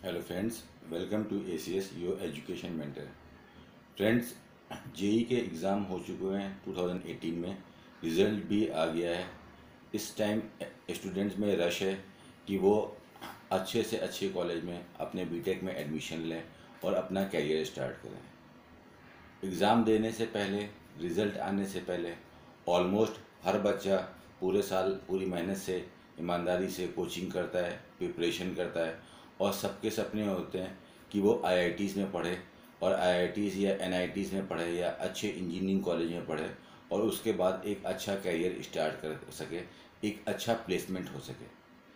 Hello friends, welcome to ACS your education mentor. Friends, JE के exam हो चुके हैं 2018 में। रिज़ल्ट भी आ गया है। इस टाइम स्टूडेंट्स में रश है कि वो अच्छे से अच्छे कॉलेज में अपने बीटेक में एडमिशन लें और अपना कैरियर स्टार्ट करें। एग्ज़ाम देने से पहले, रिज़ल्ट आने से पहले ऑलमोस्ट हर बच्चा पूरे साल पूरी मेहनत से, ईमानदारी से कोचिंग करता है, प्रिपरेशन करता है और सबके सपने होते हैं कि वो IITs में पढ़े और IITs या NITs में पढ़े या अच्छे इंजीनियरिंग कॉलेज में पढ़े और उसके बाद एक अच्छा कैरियर स्टार्ट कर सके, एक अच्छा प्लेसमेंट हो सके।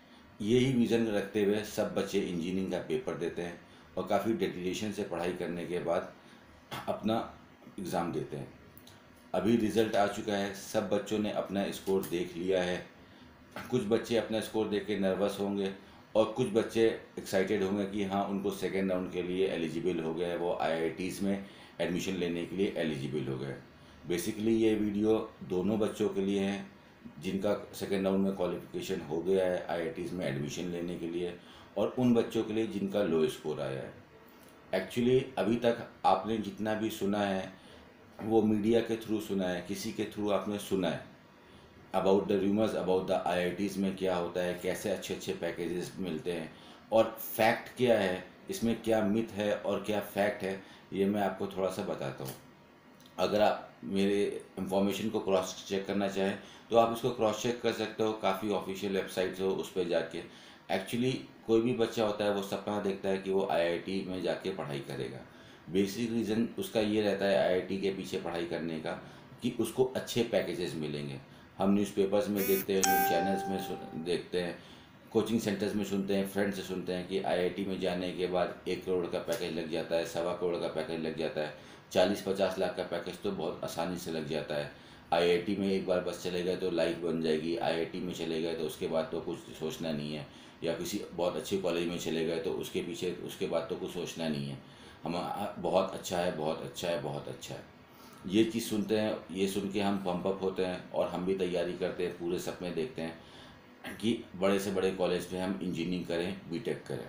यही विज़न रखते हुए सब बच्चे इंजीनियरिंग का पेपर देते हैं और काफ़ी डेडिकेशन से पढ़ाई करने के बाद अपना एग्ज़ाम देते हैं। अभी रिज़ल्ट आ चुका है, सब बच्चों ने अपना स्कोर देख लिया है। कुछ बच्चे अपना स्कोर देख के नर्वस होंगे और कुछ बच्चे एक्साइटेड होंगे कि हाँ, उनको सेकेंड राउंड के लिए एलिजिबल हो गए, वो IITs में एडमिशन लेने के लिए एलिजिबल हो गए। बेसिकली ये वीडियो दोनों बच्चों के लिए है जिनका सेकेंड राउंड में क्वालिफिकेशन हो गया है IITs में एडमिशन लेने के लिए, और उन बच्चों के लिए जिनका लो स्कोर आया है। एक्चुअली अभी तक आपने जितना भी सुना है वो मीडिया के थ्रू सुना है, किसी के थ्रू आपने सुना है about the rumours about the IITs में क्या होता है, कैसे अच्छे अच्छे पैकेजेस मिलते हैं और फैक्ट क्या है, इसमें क्या मिथ है और क्या फैक्ट है, ये मैं आपको थोड़ा सा बताता हूँ। अगर आप मेरे इंफॉर्मेशन को क्रॉस चेक करना चाहें तो आप इसको क्रॉस चेक कर सकते हो, काफ़ी ऑफिशियल वेबसाइट्स हो उस पर जाके। एक्चुअली कोई भी बच्चा होता है वो सपना देखता है कि वो IIT में जाके पढ़ाई करेगा। बेसिक रीज़न उसका ये रहता है IIT के पीछे पढ़ाई करने का कि उसको अच्छे पैकेजेस मिलेंगे। हम न्यूज़पेपर्स में देखते हैं, न्यूज़ चैनल्स में देखते हैं, कोचिंग सेंटर्स में सुनते हैं, फ्रेंड से सुनते हैं कि IIT में जाने के बाद 1 करोड़ का पैकेज लग जाता है, 1.25 करोड़ का पैकेज लग जाता है, 40-50 लाख का पैकेज तो बहुत आसानी से लग जाता है। IIT में एक बार बस चले गए तो लाइफ बन जाएगी, IIT में चले गए तो उसके बाद तो कुछ सोचना नहीं है, या किसी बहुत अच्छे कॉलेज में चले गए तो उसके पीछे उसके बाद तो कुछ सोचना नहीं है। हम बहुत अच्छा है, बहुत अच्छा है, बहुत अच्छा है, ये चीज़ सुनते हैं। ये सुन के हम पंप अप होते हैं और हम भी तैयारी करते हैं, पूरे सपने देखते हैं कि बड़े से बड़े कॉलेज में हम इंजीनियरिंग करें, बीटेक करें।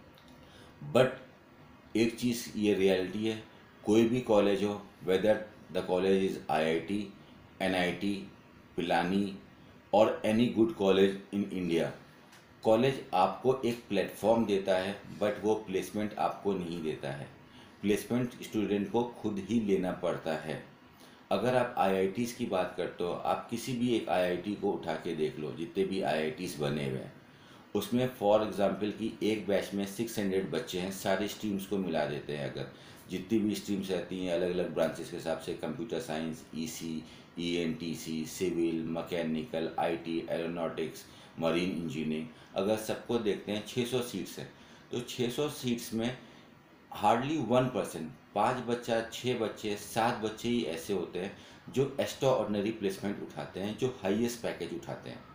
बट एक चीज़ ये रियलिटी है, कोई भी कॉलेज हो, whether the college is IIT, NIT, Pilani और any good college in India, college आपको एक प्लेटफॉर्म देता है बट वो प्लेसमेंट आपको नहीं देता है। प्लेसमेंट स्टूडेंट को खुद ही लेना पड़ता है। अगर आप IITs की बात करते हो, आप किसी भी एक IIT को उठा के देख लो, जितने भी IITs बने हुए हैं उसमें फॉर एग्जांपल कि एक बैच में 600 बच्चे हैं, सारे स्ट्रीम्स को मिला देते हैं। अगर जितनी भी स्ट्रीम्स रहती हैं अलग अलग ब्रांचेस के हिसाब से, computer science, EC, ENTC, civil, mechanical, IT, aeronautics, marine engineering, अगर सबको देखते हैं 600 सीट्स हैं, तो 600 सीट्स में हार्डली 1%, 5 बच्चा, 6 बच्चे, 7 बच्चे ही ऐसे होते हैं जो एक्स्ट्रा ऑर्डिनरी प्लेसमेंट उठाते हैं, जो हाईएस्ट पैकेज उठाते हैं।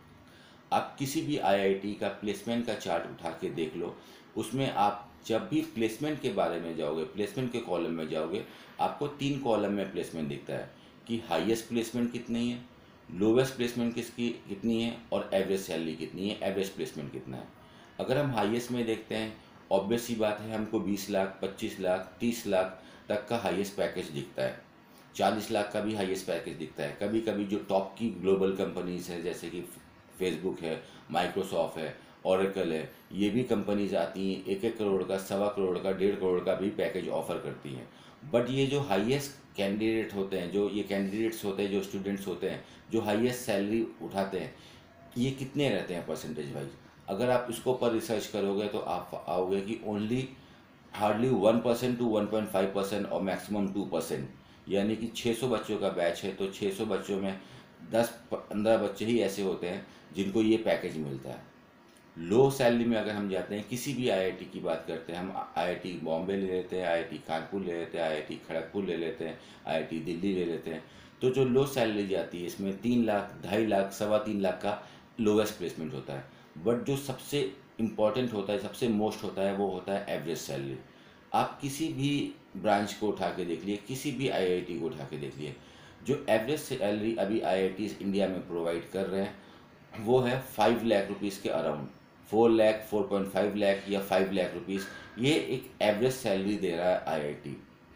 आप किसी भी IIT का प्लेसमेंट का चार्ट उठा के देख लो, उसमें आप जब भी प्लेसमेंट के बारे में जाओगे, प्लेसमेंट के कॉलम में जाओगे, आपको 3 कॉलम में प्लेसमेंट दिखता है कि हाईएस्ट प्लेसमेंट कितनी है, लोवेस्ट प्लेसमेंट कितनी है और एवरेज सैलरी कितनी है, एवरेज प्लेसमेंट कितना है। अगर हम हाईएस्ट में देखते हैं, ऑब्वियस सी बात है, हमको 20 लाख, 25 लाख, 30 लाख तक का हाईएस्ट पैकेज दिखता है। 40 लाख का भी हाईएस्ट पैकेज दिखता है। कभी कभी जो टॉप की ग्लोबल कंपनीज हैं जैसे कि फेसबुक है, माइक्रोसॉफ्ट है, ओरेकल है, ये भी कंपनीज आती हैं 1-1 करोड़ का, 1.25 करोड़ का, 1.5 करोड़ का भी पैकेज ऑफर करती हैं। बट ये जो हाईएस्ट कैंडिडेट होते हैं, जो ये कैंडिडेट्स होते हैं, जो स्टूडेंट्स होते हैं, जो हाईएस्ट सैलरी उठाते हैं, ये कितने रहते हैं परसेंटेज वाइज? अगर आप इसको पर रिसर्च करोगे तो आप आओगे कि ओनली हार्डली 1% टू 1.5% और मैक्सिमम 2%। यानी कि 600 बच्चों का बैच है तो 600 बच्चों में 10-15 बच्चे ही ऐसे होते हैं जिनको ये पैकेज मिलता है। लो सैलरी में अगर हम जाते हैं, किसी भी IIT की बात करते हैं, हम IIT बॉम्बे ले लेते हैं, IIT कानपुर ले लेते हैं, IIT खड़गपुर ले लेते हैं, IIT दिल्ली ले लेते हैं, तो जो लो सैलरी जाती है इसमें 3 लाख, 2.5 लाख, 3.25 लाख का लोवेस्ट प्लेसमेंट होता है। बट जो सबसे इम्पॉर्टेंट होता है, सबसे मोस्ट होता है, वो होता है एवरेज सैलरी। आप किसी भी ब्रांच को उठा के देख लिए, किसी भी IIT को उठा के देख लिए, जो एवरेज सैलरी अभी IITs इंडिया में प्रोवाइड कर रहे हैं वो है 5 लाख रुपीज़ के अराउंड। 4 लाख, 4.5 लाख या 5 लाख रुपीज़, ये एक एवरेज सैलरी दे रहा है आईआईटी।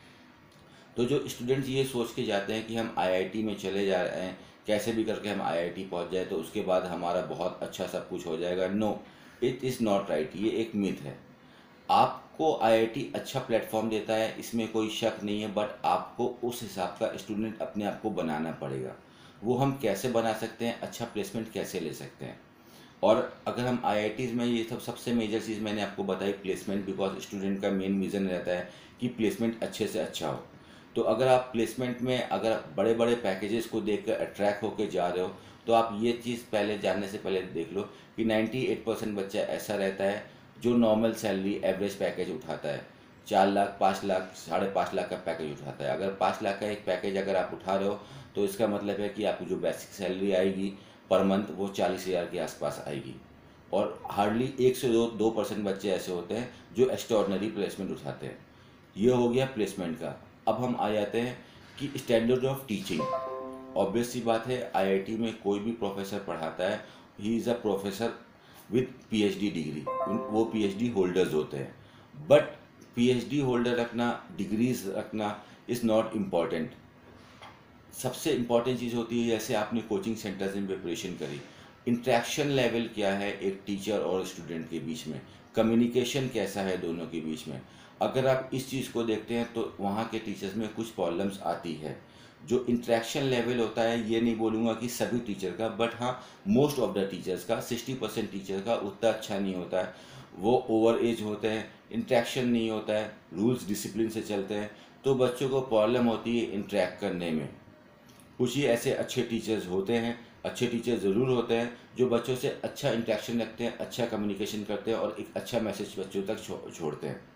तो जो स्टूडेंट्स ये सोच के जाते हैं कि हम आईआईटी में चले जा रहे हैं, कैसे भी करके हम आईआईटी पहुंच जाए तो उसके बाद हमारा बहुत अच्छा सब कुछ हो जाएगा, no, it is not right, ये एक मिथ है। आपको आईआईटी अच्छा प्लेटफॉर्म देता है, इसमें कोई शक नहीं है, बट आपको उस हिसाब का स्टूडेंट अपने आप को बनाना पड़ेगा। वो हम कैसे बना सकते हैं, अच्छा प्लेसमेंट कैसे ले सकते हैं। और अगर हम आईआईटीज़ में, ये सब सबसे मेजर चीज़ मैंने आपको बताई प्लेसमेंट, बिकॉज स्टूडेंट का मेन विज़न रहता है कि प्लेसमेंट अच्छे से अच्छा हो। तो अगर आप प्लेसमेंट में अगर बड़े बड़े पैकेजेस को देख कर अट्रैक्ट होकर जा रहे हो, तो आप ये चीज़ पहले जानने से पहले देख लो कि 98% बच्चा ऐसा रहता है जो नॉर्मल सैलरी एवरेज पैकेज उठाता है, 4 लाख, 5 लाख, 5.5 लाख का पैकेज उठाता है। अगर 5 लाख का एक पैकेज अगर आप उठा रहे हो तो इसका मतलब है कि आपकी जो बेसिक सैलरी आएगी पर मंथ वो 40,000 के आसपास आएगी। और हार्डली 1 से 2% बच्चे ऐसे होते हैं जो एक्स्ट्राऑर्डिनरी प्लेसमेंट उठाते हैं। ये हो गया प्लेसमेंट का। अब हम आ जाते हैं कि स्टैंडर्ड ऑफ टीचिंग। ऑब्वियस सी बात है, आईआईटी में कोई भी प्रोफेसर पढ़ाता है, he is a professor with PhD degree, वो पीएचडी होल्डर्स होते हैं। बट पीएचडी होल्डर रखना, डिग्रीज रखना इज़ नॉट इम्पॉर्टेंट। सबसे इम्पॉर्टेंट चीज़ होती है, जैसे आपने कोचिंग सेंटर्स में प्रिपरेशन करी, इंट्रैक्शन लेवल क्या है एक टीचर और स्टूडेंट के बीच में, कम्युनिकेशन कैसा है दोनों के बीच में। अगर आप इस चीज़ को देखते हैं तो वहाँ के टीचर्स में कुछ प्रॉब्लम्स आती है। जो इंट्रैक्शन लेवल होता है, ये नहीं बोलूँगा कि सभी टीचर का, बट हाँ मोस्ट ऑफ द टीचर्स का, 60% टीचर का उतना अच्छा नहीं होता है। वो ओवर एज होते हैं, इंट्रैक्शन नहीं होता है, रूल्स डिसिप्लिन से चलते हैं, तो बच्चों को प्रॉब्लम होती है इंटरेक्ट करने में। कुछ ही ऐसे अच्छे टीचर्स होते हैं, अच्छे टीचर ज़रूर होते हैं जो बच्चों से अच्छा इंटरेक्शन रखते हैं, अच्छा कम्युनिकेशन करते हैं और एक अच्छा मैसेज बच्चों तक छोड़ते हैं।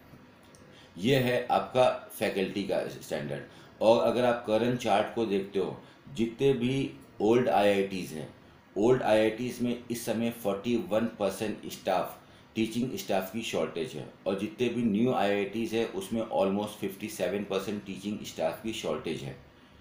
ये है आपका फैकल्टी का स्टैंडर्ड। और अगर आप करंट चार्ट को देखते हो, जितने भी ओल्ड आईआईटीज़ हैं, ओल्ड आईआईटीज़ में इस समय 41% स्टाफ, टीचिंग स्टाफ की शॉर्टेज है, और जितने भी न्यू आईआईटीज़ है उसमें ऑलमोस्ट 57% टीचिंग स्टाफ की शॉर्टेज है।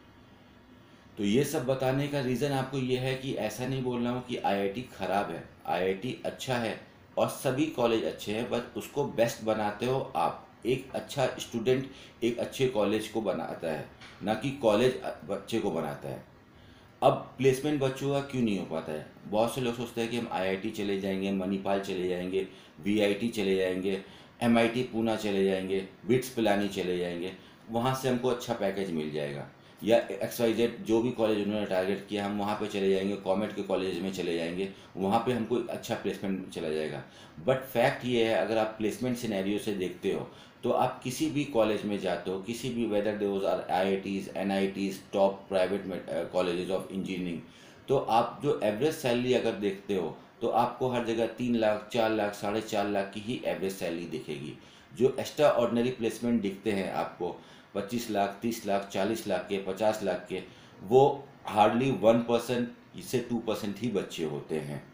तो ये सब बताने का रीज़न आपको ये है कि ऐसा नहीं बोल रहा हूँ कि आईआईटी ख़राब है, आईआईटी अच्छा है और सभी कॉलेज अच्छे हैं, बस उसको बेस्ट बनाते हो आप। एक अच्छा स्टूडेंट एक अच्छे कॉलेज को बनाता है, ना कि कॉलेज बच्चे को बनाता है। अब प्लेसमेंट बच्चों का क्यों नहीं हो पाता है? बहुत से लोग सोचते हैं कि हम आईआईटी चले जाएंगे, मणिपाल चले जाएंगे, वीआईटी चले जाएंगे, एमआईटी पूना चले जाएंगे, बिट्स पिलानी चले जाएंगे, वहाँ से हमको अच्छा पैकेज मिल जाएगा, या XYZ जो भी कॉलेज उन्होंने टारगेट किया हम वहाँ पे चले जाएंगे, कॉमेट के कॉलेज में चले जाएंगे, वहाँ पे हमको अच्छा प्लेसमेंट चला जाएगा। बट फैक्ट ये है, अगर आप प्लेसमेंट सिनेरियो से देखते हो तो आप किसी भी कॉलेज में जाते हो, किसी भी, whether those are IITs, NITs, top private colleges of engineering, तो आप जो एवरेज सैलरी अगर देखते हो तो आपको हर जगह 3 लाख, 4 लाख, 4.5 लाख की ही एवरेज सैलरी दिखेगी। जो एक्स्ट्रा ऑर्डिनरी प्लेसमेंट दिखते हैं आपको 25 लाख, 30 लाख, 40 लाख के, 50 लाख के, वो हार्डली 1% से 2% ही बच्चे होते हैं।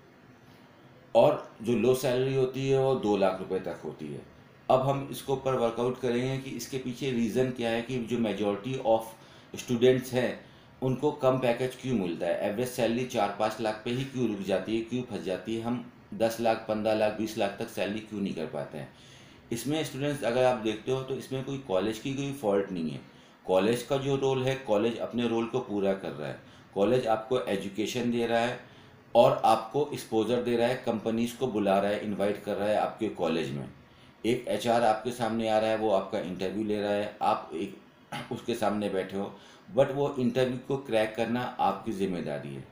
और जो लो सैलरी होती है वो 2 लाख रुपए तक होती है। अब हम इसको ऊपर वर्कआउट करेंगे कि इसके पीछे रीज़न क्या है कि जो मेजॉरिटी ऑफ स्टूडेंट्स हैं उनको कम पैकेज क्यों मिलता है, एवरेज सैलरी 4-5 लाख पे ही क्यों रुक जाती है, क्यों फंस जाती है, हम 10 लाख, 15 लाख, 20 लाख तक सैलरी क्यों नहीं कर पाते हैं। इसमें स्टूडेंट्स अगर आप देखते हो तो इसमें कोई कॉलेज की कोई फॉल्ट नहीं है। कॉलेज का जो रोल है, कॉलेज अपने रोल को पूरा कर रहा है। कॉलेज आपको एजुकेशन दे रहा है और आपको एक्सपोजर दे रहा है, कंपनीज को बुला रहा है, इनवाइट कर रहा है आपके कॉलेज में। एक एचआर आपके सामने आ रहा है, वो आपका इंटरव्यू ले रहा है, आप एक उसके सामने बैठे हो, बट वो इंटरव्यू को क्रैक करना आपकी जिम्मेदारी है।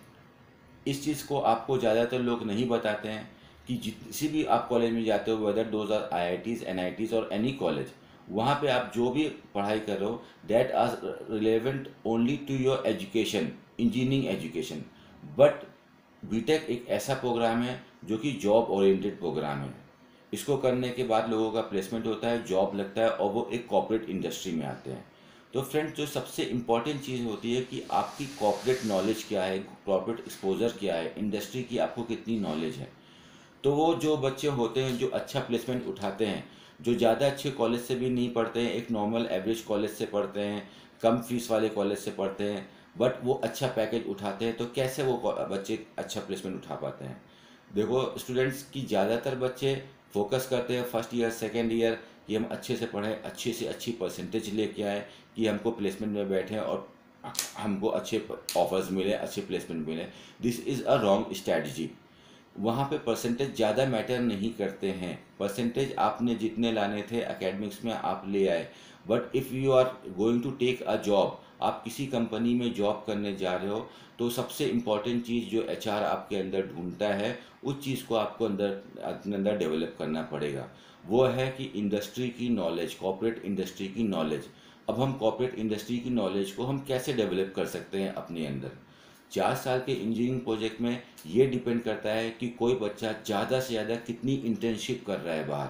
इस चीज़ को आपको ज़्यादातर लोग नहीं बताते हैं कि किसी भी आप कॉलेज में जाते हो, whether those are IITs, NITs और एनी कॉलेज, वहाँ पे आप जो भी पढ़ाई कर रहे हो that are relevant only to your education, engineering education. But BTech एक ऐसा प्रोग्राम है जो कि जॉब ओरिएंटेड प्रोग्राम है। इसको करने के बाद लोगों का प्लेसमेंट होता है, जॉब लगता है और वो एक कॉर्पोरेट इंडस्ट्री में आते हैं। तो फ्रेंड्स, जो सबसे इम्पॉर्टेंट चीज़ होती है कि आपकी कॉर्पोरेट नॉलेज क्या है, कॉर्पोरेट एक्सपोजर क्या है, इंडस्ट्री की आपको कितनी नॉलेज है। तो वो जो बच्चे होते हैं जो अच्छा प्लेसमेंट उठाते हैं, जो ज़्यादा अच्छे कॉलेज से भी नहीं पढ़ते हैं, एक नॉर्मल एवरेज कॉलेज से पढ़ते हैं, कम फीस वाले कॉलेज से पढ़ते हैं, बट वो अच्छा पैकेज उठाते हैं, तो कैसे वो बच्चे अच्छा प्लेसमेंट उठा पाते हैं? देखो स्टूडेंट्स की ज़्यादातर बच्चे फोकस करते हैं फर्स्ट ईयर सेकेंड ईयर कि हम अच्छे से पढ़ें, अच्छे से अच्छी परसेंटेज लेके आए कि हमको प्लेसमेंट में बैठें और हमको अच्छे ऑफर्स मिले, अच्छे प्लेसमेंट मिले। This is a wrong strategy. वहाँ पे परसेंटेज ज़्यादा मैटर नहीं करते हैं। परसेंटेज आपने जितने लाने थे एकेडमिक्स में आप ले आए, but if you are going to take a job, आप किसी कंपनी में जॉब करने जा रहे हो, तो सबसे इम्पॉर्टेंट चीज़ जो एचआर आपके अंदर ढूंढता है, उस चीज़ को आपको अपने अंदर डेवलप करना पड़ेगा। वो है कि इंडस्ट्री की नॉलेज, कॉर्पोरेट इंडस्ट्री की नॉलेज। अब हम कॉर्पोरेट इंडस्ट्री की नॉलेज को हम कैसे डेवलप कर सकते हैं अपने अंदर? 4 साल के इंजीनियरिंग प्रोजेक्ट में ये डिपेंड करता है कि कोई बच्चा ज़्यादा से ज़्यादा कितनी इंटर्नशिप कर रहा है बाहर,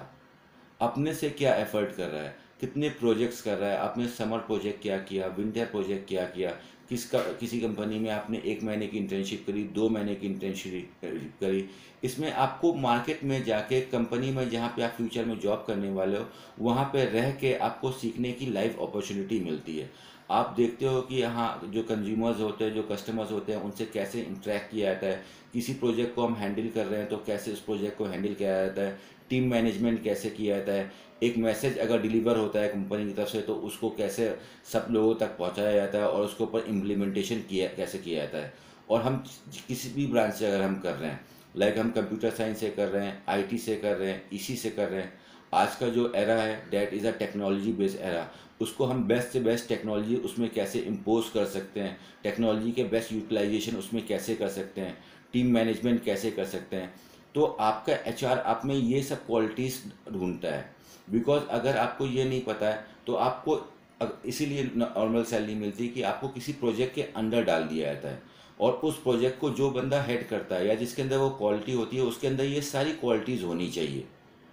अपने से क्या एफर्ट कर रहा है, कितने प्रोजेक्ट्स कर रहा है, आपने समर प्रोजेक्ट क्या किया, विंटर प्रोजेक्ट क्या किया, किसी कंपनी में आपने 1 महीने की इंटर्नशिप करी, 2 महीने की इंटर्नशिप करी। इसमें आपको मार्केट में जाके कंपनी में जहाँ पे आप फ्यूचर में जॉब करने वाले हो, वहाँ पे रह के आपको सीखने की लाइव अपॉर्चुनिटी मिलती है। आप देखते हो कि यहाँ जो कंज्यूमर्स होते हैं, जो कस्टमर्स होते हैं, उनसे कैसे इंटरेक्ट किया जाता है, किसी प्रोजेक्ट को हम हैंडल कर रहे हैं तो कैसे उस प्रोजेक्ट को हैंडल किया जाता है, टीम मैनेजमेंट कैसे किया जाता है, एक मैसेज अगर डिलीवर होता है कंपनी की तरफ से तो उसको कैसे सब लोगों तक पहुंचाया जाता है और उसके ऊपर इम्प्लीमेंटेशन कैसे किया जाता है। और हम किसी भी ब्रांच से अगर हम कर रहे हैं, लाइक हम कंप्यूटर साइंस से कर रहे हैं, आईटी से कर रहे हैं, इसी से कर रहे हैं, आज का जो एरा है that is a technology based era, उसको हम बेस्ट से बेस्ट टेक्नोलॉजी उसमें कैसे इम्पोज कर सकते हैं, टेक्नोलॉजी के बेस्ट यूटिलाइजेशन उसमें कैसे कर सकते हैं, टीम मैनेजमेंट कैसे कर सकते हैं। तो आपका एचआर आप में ये सब क्वालिटीज़ ढूंढता है। बिकॉज अगर आपको ये नहीं पता है तो आपको इसीलिए नॉर्मल सैलरी मिलती है कि आपको किसी प्रोजेक्ट के अंडर डाल दिया जाता है, और उस प्रोजेक्ट को जो बंदा हेड करता है या जिसके अंदर वो क्वालिटी होती है, उसके अंदर ये सारी क्वालिटीज़ होनी चाहिए,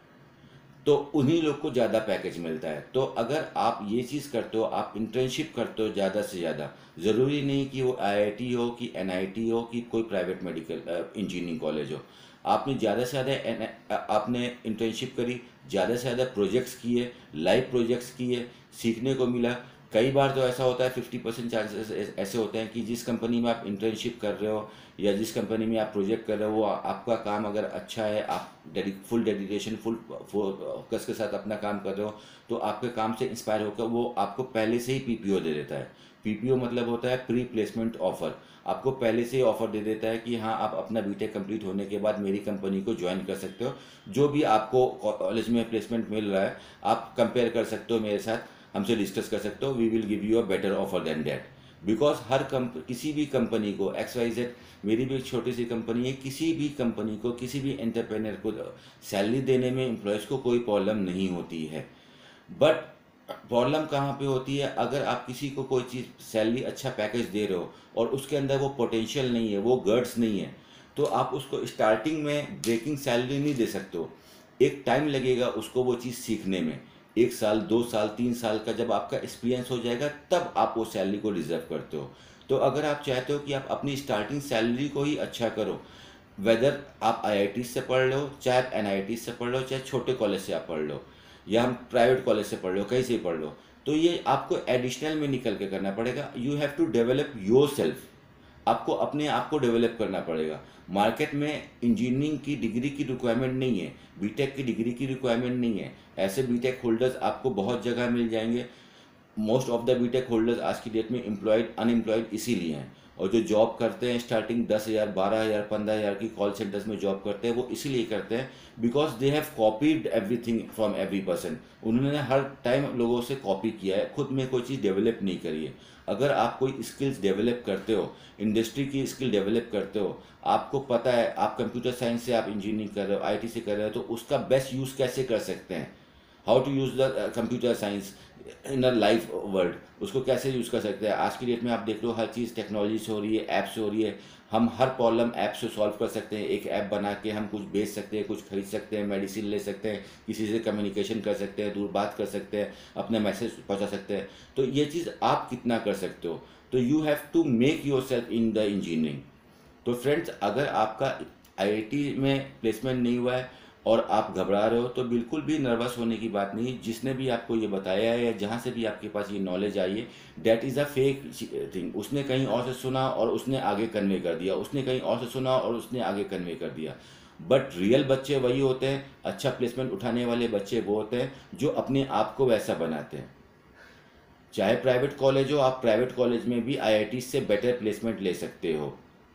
तो उन्हीं लोग को ज़्यादा पैकेज मिलता है। तो अगर आप ये चीज़ करते हो, आप इंटर्नशिप करते हो ज़्यादा से ज़्यादा, ज़रूरी नहीं कि वो आईआईटी हो कि एनआईटी हो कि कोई प्राइवेट मेडिकल इंजीनियरिंग कॉलेज हो, आपने ज़्यादा से ज़्यादा आपने इंटर्नशिप करी, ज़्यादा से ज़्यादा प्रोजेक्ट्स किए, लाइव प्रोजेक्ट्स किए, सीखने को मिला। कई बार तो ऐसा होता है 50% चांसेस ऐसे होते हैं कि जिस कंपनी में आप इंटर्नशिप कर रहे हो या जिस कंपनी में आप प्रोजेक्ट कर रहे हो, वो आपका काम अगर अच्छा है, आप फुल डेडिकेशन फुल फोकस के साथ अपना काम कर रहे हो, तो आपके काम से इंस्पायर होकर वो आपको पहले से ही पीपीओ दे देता है। पीपीओ मतलब होता है प्री प्लेसमेंट ऑफर। आपको पहले से ही ऑफर दे देता है कि हाँ, आप अपना बीटेक कंप्लीट होने के बाद मेरी कंपनी को ज्वाइन कर सकते हो, जो भी आपको कॉलेज में प्लेसमेंट मिल रहा है आप कंपेयर कर सकते हो मेरे साथ, हमसे डिस्कस कर सकते हो, we will give you a better offer than that. Because किसी भी कंपनी को XYZ, मेरी भी एक छोटी सी कंपनी है, किसी भी कंपनी को, किसी भी एंटरप्रेन्योर को सैलरी देने में एम्प्लॉयज़ को कोई प्रॉब्लम नहीं होती है। बट प्रॉब्लम कहाँ पे होती है, अगर आप किसी को कोई चीज़ सैलरी अच्छा पैकेज दे रहे हो और उसके अंदर वो पोटेंशियल नहीं है, वो गर्ड्स नहीं है, तो आप उसको स्टार्टिंग में ब्रेकिंग सैलरी नहीं दे सकते हो। एक टाइम लगेगा उसको वो चीज़ सीखने में, 1 साल 2 साल 3 साल का जब आपका एक्सपीरियंस हो जाएगा तब आप वो सैलरी को डिज़र्व करते हो। तो अगर आप चाहते हो कि आप अपनी स्टार्टिंग सैलरी को ही अच्छा करो, वेदर आप आईआईटी से पढ़ लो, चाहे आप एनआईटी से पढ़ लो, चाहे छोटे कॉलेज से आप पढ़ लो, या हम प्राइवेट कॉलेज से पढ़ लो, कहीं से ही पढ़ लो, तो ये आपको एडिशनल में निकल के करना पड़ेगा। You have to develop yourself, आपको अपने आप को डेवलप करना पड़ेगा। मार्केट में इंजीनियरिंग की डिग्री की रिक्वायरमेंट नहीं है, बीटेक की डिग्री की रिक्वायरमेंट नहीं है। ऐसे बीटेक होल्डर्स आपको बहुत जगह मिल जाएंगे। Most of the BTech holders आज की डेट में एम्प्लॉयड अनएम्प्लॉयड इसीलिए हैं, और जो जॉब करते हैं स्टार्टिंग 10,000 12,000 15,000 की कॉल सेंटर्स में जॉब करते हैं, वो इसीलिए करते हैं because they have copied everything from every person. उन्होंने हर टाइम लोगों से कॉपी किया है, खुद में कोई चीज़ डेवलप नहीं करी है। अगर आप कोई स्किल्स डेवलप करते हो, इंडस्ट्री की स्किल डेवलप करते हो, आपको पता है आप कंप्यूटर साइंस से आप इंजीनियरिंग कर रहे हो, आईटी से कर रहे हो, तो उसका बेस्ट यूज़ कैसे कर सकते हैं, how to use the computer science in a life world, उसको कैसे यूज़ कर सकते हैं। आज की डेट में आप देख लो हर चीज़ टेक्नोलॉजी से हो रही है, ऐप से हो रही है। हम हर प्रॉब्लम ऐप से सॉल्व कर सकते हैं। एक ऐप बना के हम कुछ बेच सकते हैं, कुछ खरीद सकते हैं, मेडिसिन ले सकते हैं, किसी से कम्युनिकेशन कर सकते हैं, दूर बात कर सकते हैं, अपने मैसेज पहुंचा सकते हैं। तो ये चीज़ आप कितना कर सकते हो, तो you have to make yourself in the engineering. तो फ्रेंड्स, अगर आपका आईआईटी में प्लेसमेंट नहीं हुआ है और आप घबरा रहे हो, तो बिल्कुल भी नर्वस होने की बात नहीं। जिसने भी आपको ये बताया है या जहाँ से भी आपके पास ये नॉलेज आई है, that is a fake thing. उसने कहीं और से सुना और उसने आगे कन्वे कर दिया, उसने कहीं और से सुना और उसने आगे कन्वे कर दिया। बट रियल बच्चे वही होते हैं, अच्छा प्लेसमेंट उठाने वाले बच्चे वो होते हैं जो अपने आप को वैसा बनाते हैं। चाहे प्राइवेट कॉलेज हो, आप प्राइवेट कॉलेज में भी आईआईटी से बेटर प्लेसमेंट ले सकते हो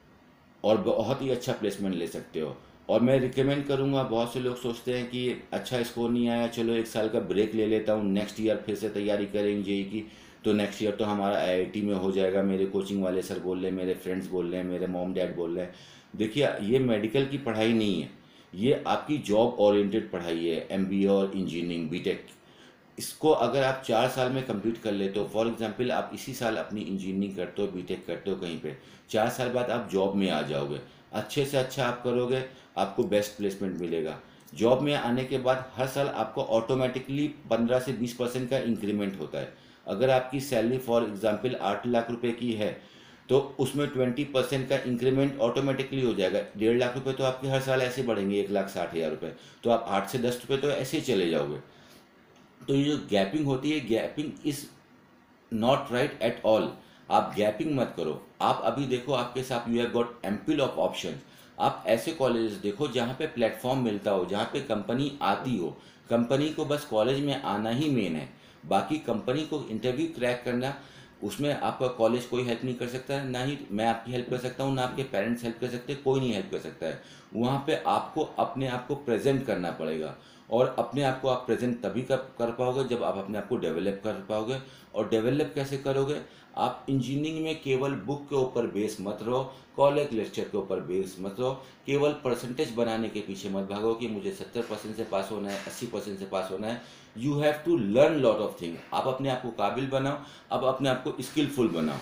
और बहुत ही अच्छा प्लेसमेंट ले सकते हो। और मैं रिकमेंड करूँगा, बहुत से लोग सोचते हैं कि अच्छा स्कोर नहीं आया, चलो 1 साल का ब्रेक ले लेता हूँ, नेक्स्ट ईयर फिर से तैयारी करेंगे जेई की, तो नेक्स्ट ईयर तो हमारा आईआईटी में हो जाएगा, मेरे कोचिंग वाले सर बोल रहे हैं, मेरे फ्रेंड्स बोल रहे हैं, मेरे मॉम डैड बोल रहे हैं। देखिए, ये मेडिकल की पढ़ाई नहीं है, ये आपकी जॉब ओरिएंटेड पढ़ाई है, एमबीए और इंजीनियरिंग बीटेक। इसको अगर आप 4 साल में कंप्लीट कर लेते हो, फॉर एग्जांपल आप इसी साल अपनी इंजीनियरिंग करते हो, बीटेक करते हो कहीं पे, 4 साल बाद आप जॉब में आ जाओगे, अच्छे से अच्छा आप करोगे, आपको बेस्ट प्लेसमेंट मिलेगा। जॉब में आने के बाद हर साल आपको ऑटोमेटिकली 15 से 20% का इंक्रीमेंट होता है। अगर आपकी सैलरी फॉर एग्जांपल 8 लाख रुपए की है, तो उसमें 20% का इंक्रीमेंट ऑटोमेटिकली हो जाएगा। 1.5 लाख रुपए तो आपके हर साल ऐसे बढ़ेंगे, 1,60,000 रुपये, तो आप 8 से 10 रुपये तो ऐसे ही चले जाओगे। तो ये जो गैपिंग होती है, gapping is not right at all. आप गैपिंग मत करो। आप अभी देखो आपके साथ you have got ample of option. आप ऐसे कॉलेजेस देखो जहाँ पे प्लेटफॉर्म मिलता हो, जहाँ पे कंपनी आती हो। कंपनी को बस कॉलेज में आना ही मेन है, बाकी कंपनी को इंटरव्यू क्रैक करना, उसमें आपका कॉलेज कोई हेल्प नहीं कर सकता है, ना ही मैं आपकी हेल्प कर सकता हूँ, ना आपके पेरेंट्स हेल्प कर सकते, कोई नहीं हेल्प कर सकता है। वहाँ पे आपको अपने आप को प्रेजेंट करना पड़ेगा, और अपने आप को आप प्रेजेंट तभी कर पाओगे जब आप अपने आप को डेवलप कर पाओगे। और डेवलप कैसे करोगे? आप इंजीनियरिंग में केवल बुक के ऊपर बेस मत रहो, कॉलेज लेक्चर के ऊपर बेस मत रहो, केवल परसेंटेज बनाने के पीछे मत भागो कि मुझे 70% से पास होना है, 80% से पास होना है। You have to learn lot of thing. आप अपने आप को काबिल बनाओ, आप अपने आप को स्किलफुल बनाओ।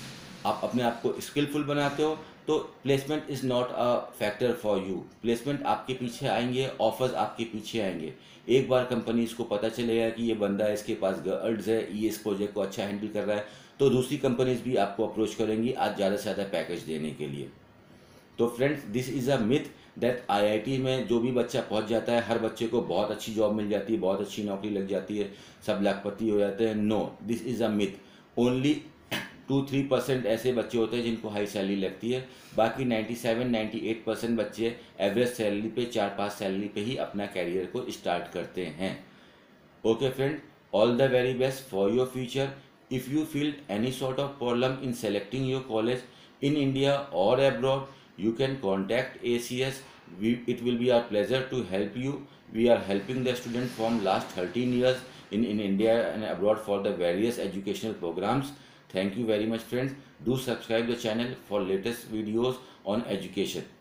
आप अपने आप को स्किलफुल बनाते हो तो placement is not a factor for you. Placement आपके पीछे आएंगे, ऑफर्स आपके पीछे आएंगे। एक बार कंपनीज को पता चलेगा कि ये बंदा है, इसके पास गर्ड्स है, ये इस प्रोजेक्ट को अच्छा हैंडल कर रहा है, तो दूसरी कंपनीज भी आपको अप्रोच करेंगी आज ज़्यादा से ज़्यादा पैकेज देने के लिए। तो friends, this is a myth that IIT में जो भी बच्चा पहुंच जाता है, हर बच्चे को बहुत अच्छी जॉब मिल जाती है, बहुत अच्छी नौकरी लग जाती है, सब लाखपति हो जाते हैं। No, this is a myth. Only 2-3% ऐसे बच्चे होते हैं जिनको हाई सैलरी लगती है, बाकी 97-98% बच्चे एवरेज सैलरी पे, 4-5 सैलरी पे ही अपना कैरियर को स्टार्ट करते हैं। Okay friend, all the very best for your future. If you feel any sort of problem in selecting your college in India or abroad, you can contact ACS. It will be our pleasure to help you. We are helping the students from last 13 years in India and abroad for the various educational programs. Thank you very much friends. Do subscribe the channel for latest videos on education.